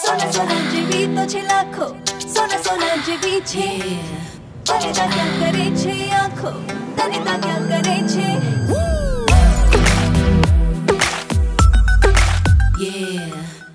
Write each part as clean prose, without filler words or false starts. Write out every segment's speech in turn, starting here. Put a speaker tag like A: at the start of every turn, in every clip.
A: सोना सोना जीवी तो छे लाखो सोना सोना जीवी छे तनिता क्या करे छे आँखो तनिता क्या करे छे Yeah.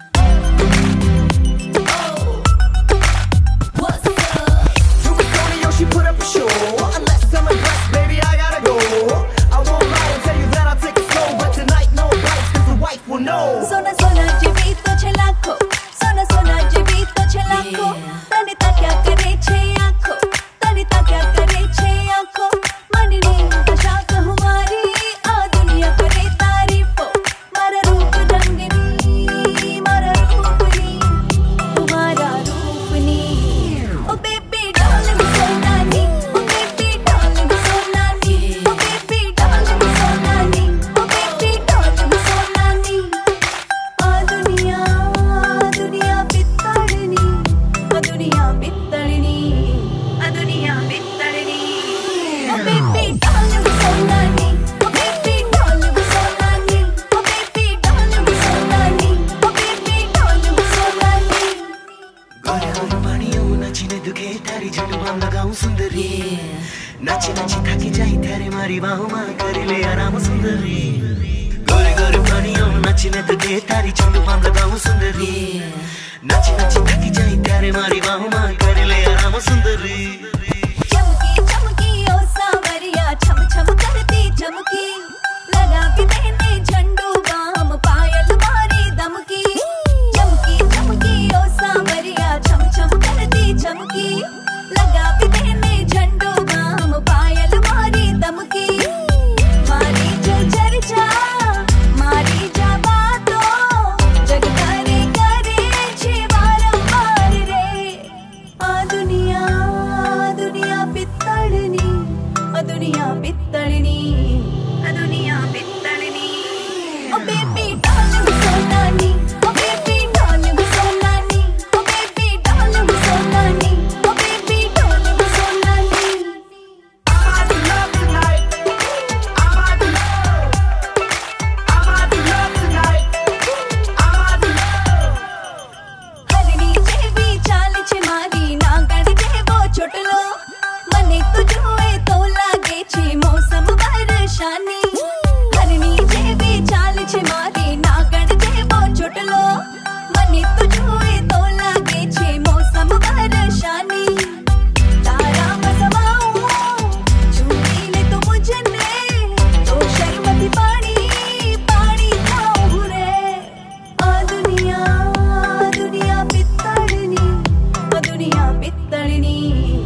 A: सोना सोना जीवी तो छे लाखो सोना सोना जीवी तो छे लाखो तनिता क्या करे छे आँखो तनिता क्या करे छे आँखो मननी आशा कहमारी आ दुनिया करे तारीफो मारा रूप रंगनी मारा रूपनी तुम्हारा रूपनी ओ बेबी डॉल हु सोनानी ओ बेबी डॉल हु सोनानी ओ बेबी डॉल हु सोनानी ओ बेबी डॉल हु सोनानी दुनिया बितड़नी दुनिया बितड़नी दुनिया बितड़नी ओ बेबी डॉल हु सोनानी ओ बेबी डॉल हु सोनानी ओ बेबी डॉल हु सोनानी ओ बेबी डॉल हु सोनानी
B: गोरे गोरे पानियों नाचिने दुखे तारी झटुमा लगाऊं सुंदरी नाची नाची थकी जाई तेरे मारी बाहों में कर ले आराम सुंदरी गोरे गोरे पानियों नाचिने दुखे तारी झटुमा लगाऊं सुंदरी नाची नाची थकी जाई तेरे मारी बाहों में कर ले आराम सुंदरी
A: चमकी चमकी ओ सावरिया छम छम करती चमकी लगा के देने झंडू बाम पायल मारी दमकी चमकी चमकी ओ सावरिया छम छम करती चमकी लगा के देने झंडू बाम पायल मारी दमकी मारी जो चर्चा मारी जा बातो जग करे छे वारंवार रे आ दुनिया बितड़नी दुनिया बितड़नी दुनिया बितड़नी ओ बेबी डॉल हु सोनानी ओ बेबी डॉल हु सोनानी ओ बेबी डॉल हु सोनानी ओ बेबी डॉल हु सोनानी हरणी जेवी चाल छे मारी नागण जेवो छोटलो मने तो जोए तो लागे छे मौसम वर्षानी हरणी जेवी चाल छे मारी नागण जेवो छोटलो मने तो जोए तो लागे छे मौसम वर्षानी तारा मसमाऊं छूटी ले तो मुझने तो शर्मती पानी पानी थाऊं रे आ दुनिया बितड़नी दुनिया बितड़नी